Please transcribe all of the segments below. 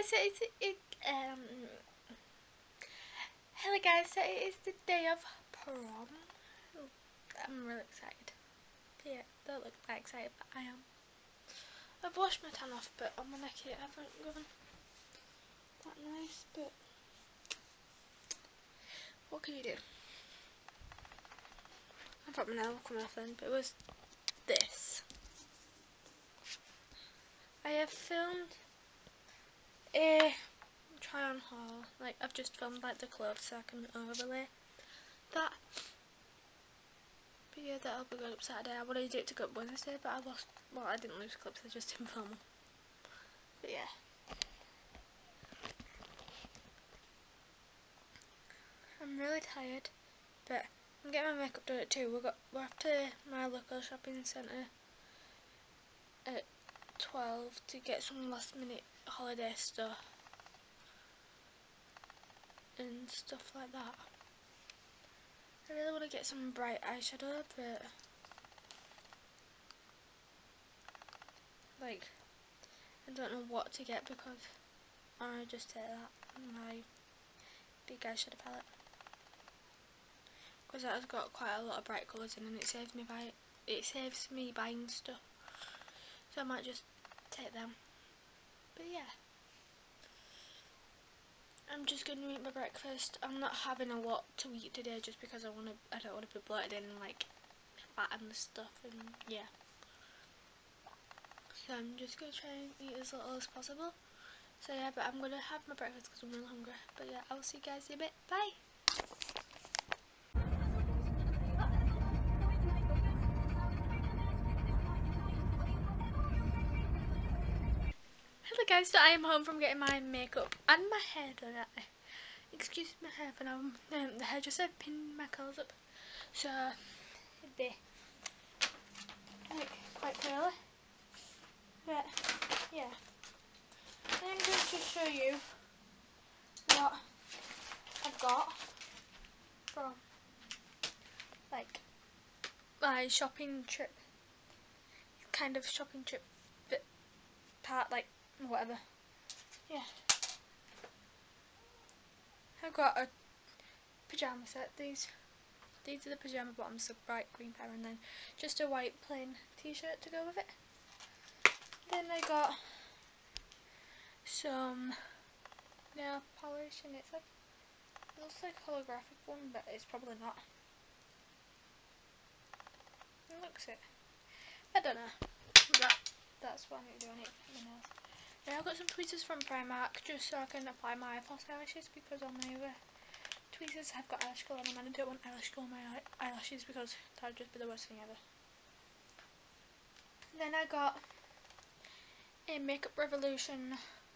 guys, hello guys, so it is the day of prom. I'm really excited. Yeah, don't look that excited, but I am. I've washed my tan off, but on my neck it hasn't gone that nice, but what can you do? I thought my nail would come off then, but it was this. I have filmed a try on haul, like I've just filmed like the clothes so I can overlay that. But yeah, that'll be going up Saturday. I wanted to do it to go up Wednesday, but I lost, well I didn't lose clips, I just didn't film them. But yeah. I'm really tired, but I'm getting my makeup done at 2. We're off to my local shopping centre at 12 to get some last minute holiday stuff and stuff like that. I really want to get some bright eyeshadow, but like I don't know what to get because I just take that my big eyeshadow palette because that has got quite a lot of bright colours in and it saves me buying stuff, so I might just take them. But yeah, I'm just going to eat my breakfast. I'm not having a lot to eat today just because I don't want to be bloated and like fat and stuff, and yeah. So I'm just going to try and eat as little as possible. So yeah, but I'm going to have my breakfast because I'm really hungry. But yeah, I'll see you guys in a bit. Bye! Hello guys, so I am home from getting my makeup and my hair done. Excuse my hair for now. The hairdresser pinned my curls up, so they're like quite curly. But yeah, I'm going to show you what I've got from like my shopping trip, kind of shopping trip bit part, like whatever. Yeah, I've got a pyjama set. These are the pyjama bottoms, the bright green pair, and then just a white plain t-shirt to go with it. Then I got some nail polish, and it looks like a holographic one, but it's probably not. It looks it. I don't know. That's what I need to do. I need to put my nails. Then I've got some tweezers from Primark just so I can apply my false eyelashes because on my other tweezers have got eyelash glue on them and I don't want eyelash glue on my eyelashes because that would just be the worst thing ever. Then I got a Makeup Revolution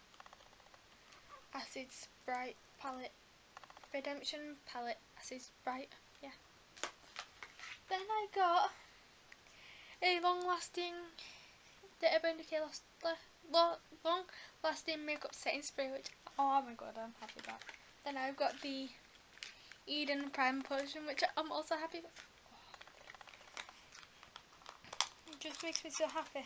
Acids Bright palette, Redemption palette, Acids Bright, yeah. Then I got a long lasting makeup setting spray, which, oh my god, I'm happy about. Then I've got the Eden Prime Potion, which I'm also happy with. It just makes me so happy.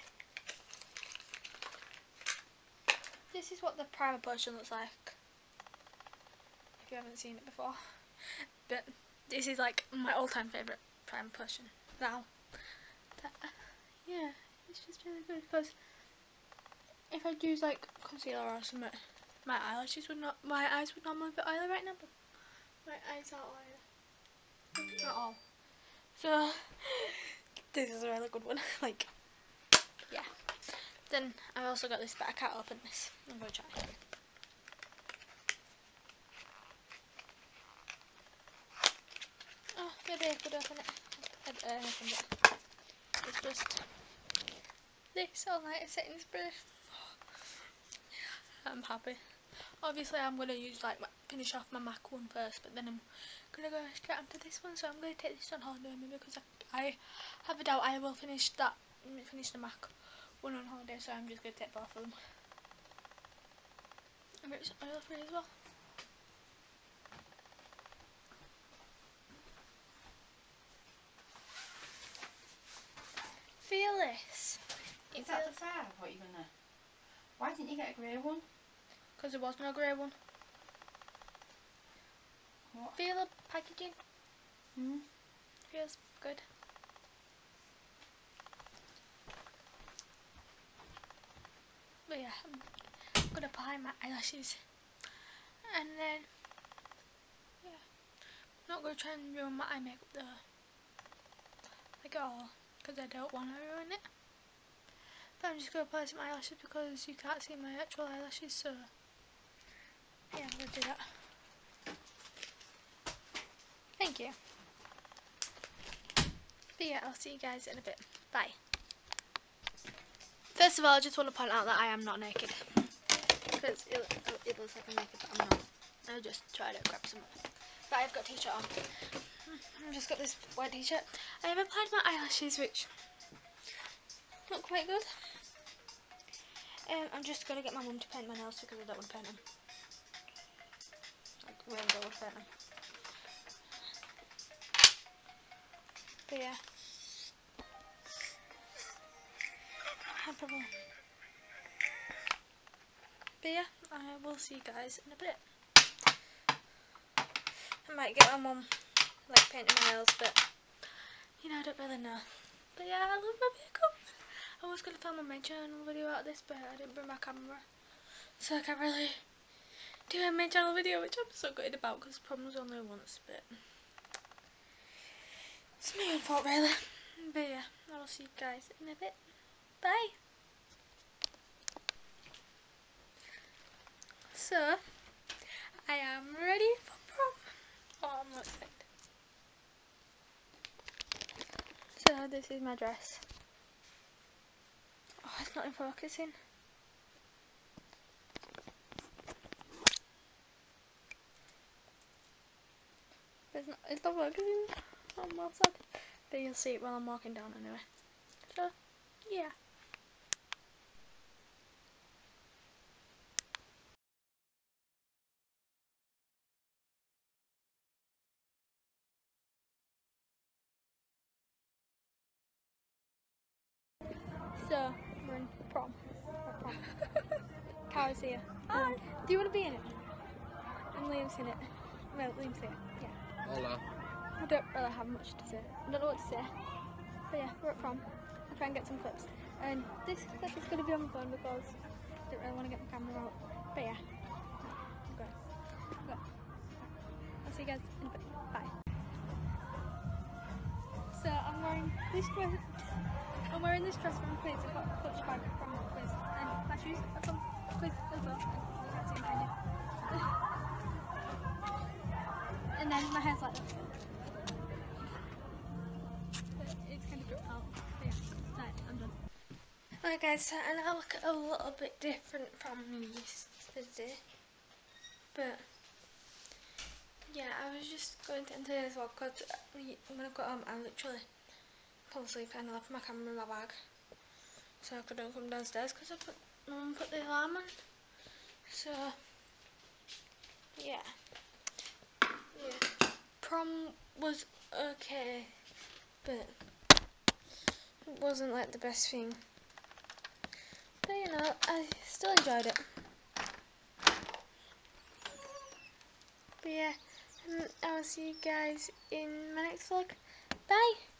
This is what the Primer Potion looks like, if you haven't seen it before. But this is like my all-time favourite Primer Potion now. Yeah, it's just really good because if I'd use like concealer or something, my eyes would normally be oily right now, but my eyes aren't oily at all. So this is a really good one. Like, yeah. Then I also got this, but I can't open this. I'm gonna try. Oh, maybe I could open it. I opened it. It's just this all-night setting spray. I'm happy. Obviously I'm going to use finish off my MAC one first, but then I'm going to go straight onto this one, so I'm going to take this on holiday with me because I have a doubt I will finish the MAC one on holiday, so I'm just going to take both of them. And it's oil free as well. Feel this. Is that the fair? What you're gonna? Why didn't you get a grey one? because there was no grey one. What? Feel the packaging? Feels good. But yeah, I'm gonna apply my eyelashes, and then yeah, I'm not gonna try and ruin my eye makeup though, like at all, because I don't want to ruin it. But I'm just gonna apply some eyelashes because you can't see my actual eyelashes, so yeah, I'm gonna do that. Thank you. But yeah, I'll see you guys in a bit. Bye. First of all, I just want to point out that I am not naked. Because it looks like I'm naked, but I'm not. I just tried to grab some. But I've got a t-shirt on. I've just got this white t-shirt. I have applied my eyelashes, which look quite good. I'm just going to get my mum to paint my nails because I don't want to paint them. I really don't want to paint them. But yeah. But yeah, I will see you guys in a bit. I might get my mum like painting my nails, but you know, I don't really know. But yeah, I love my makeup. I was going to film a main channel video out of this, but I didn't bring my camera, so I can't really do a main channel video, which I'm so gutted about because problems only once, but it's my own fault really. But yeah, I will see you guys in a bit. Bye. So, I am ready for prom. Oh, I'm not excited. So this is my dress. Oh, it's not in focusing. It's not focusing. I'm well sad. But you'll see it while I'm walking down anyway. So, yeah. So, we're in prom. Cara's here. Hi. Do you want to be in it? And Liam's in it. No, Liam's here. Yeah. Hola. I don't really have much to say. I don't know what to say. But yeah, we're at prom. I'll try and get some clips. And this clip is going to be on my phone because I don't really want to get my camera out. But yeah. I'm going. I'll see you guys in a bit. Bye. So I'm wearing this dress. I'm wearing this dress from Quiz. I've got a clutch bag from Quiz. And my shoes are from Quiz as well. You can't see them, can you? And then my hair's like this. It's kind of dripped out. But yeah, right, I'm done. Alright guys, so I now look a little bit different from yesterday. But yeah, I was just going to enter this vlog because when I got home I literally fell asleep and I left my camera in my bag. So I couldn't come downstairs because my mum put the alarm on. So yeah. Prom was okay, but it wasn't like the best thing. But you know, I still enjoyed it. But yeah, I will see you guys in my next vlog. Bye!